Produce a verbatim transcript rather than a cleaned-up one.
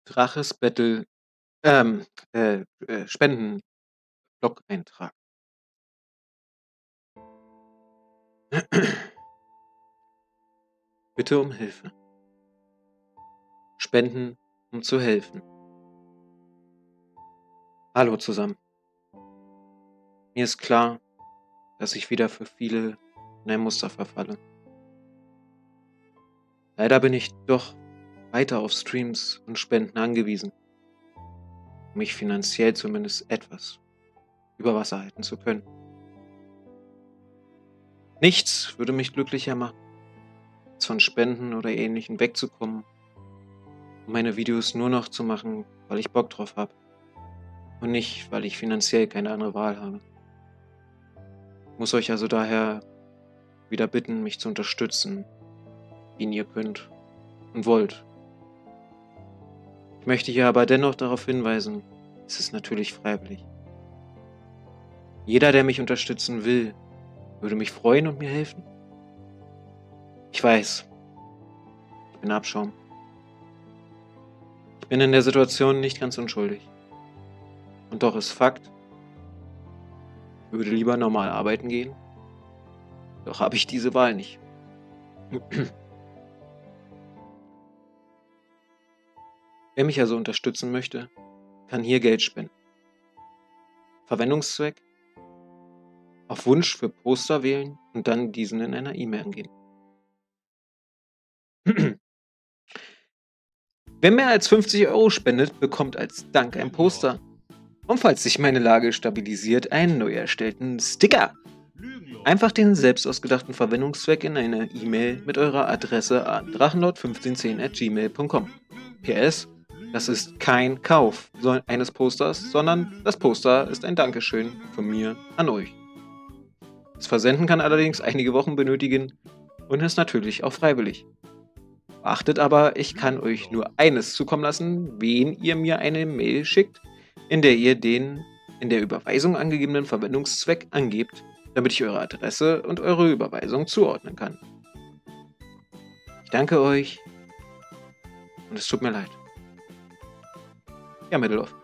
Draches Battle, ähm, äh, äh, Spenden-Blog eintragen. Bitte um Hilfe. Spenden, um zu helfen. Hallo zusammen. Mir ist klar, dass ich wieder für viele in ein Muster verfalle. Leider bin ich doch weiter auf Streams und Spenden angewiesen, um mich finanziell zumindest etwas über Wasser halten zu können. Nichts würde mich glücklicher machen, als von Spenden oder Ähnlichem wegzukommen und meine Videos nur noch zu machen, weil ich Bock drauf habe und nicht, weil ich finanziell keine andere Wahl habe. Ich muss euch also daher wieder bitten, mich zu unterstützen, wie ihr könnt und wollt. Ich möchte hier aber dennoch darauf hinweisen, es ist natürlich freiwillig. Jeder, der mich unterstützen will, würde mich freuen und mir helfen. Ich weiß, ich bin Abschaum. Ich bin in der Situation nicht ganz unschuldig. Und doch ist Fakt, ich würde lieber normal arbeiten gehen, doch habe ich diese Wahl nicht. Wer mich also unterstützen möchte, kann hier Geld spenden. Verwendungszweck: auf Wunsch für Poster wählen und dann diesen in einer E-Mail angeben. Wer mehr als fünfzig Euro spendet, bekommt als Dank ein Poster. Und falls sich meine Lage stabilisiert, einen neu erstellten Sticker. Einfach den selbst ausgedachten Verwendungszweck in einer E-Mail mit eurer Adresse an drachenlord fünfzehn zehn at gmail punkt com. P S: Das ist kein Kauf eines Posters, sondern das Poster ist ein Dankeschön von mir an euch. Das Versenden kann allerdings einige Wochen benötigen und ist natürlich auch freiwillig. Beachtet aber, ich kann euch nur eines zukommen lassen, wenn ihr mir eine Mail schickt, in der ihr den in der Überweisung angegebenen Verwendungszweck angebt, damit ich eure Adresse und eure Überweisung zuordnen kann. Ich danke euch und es tut mir leid. Ja, Mitteloff.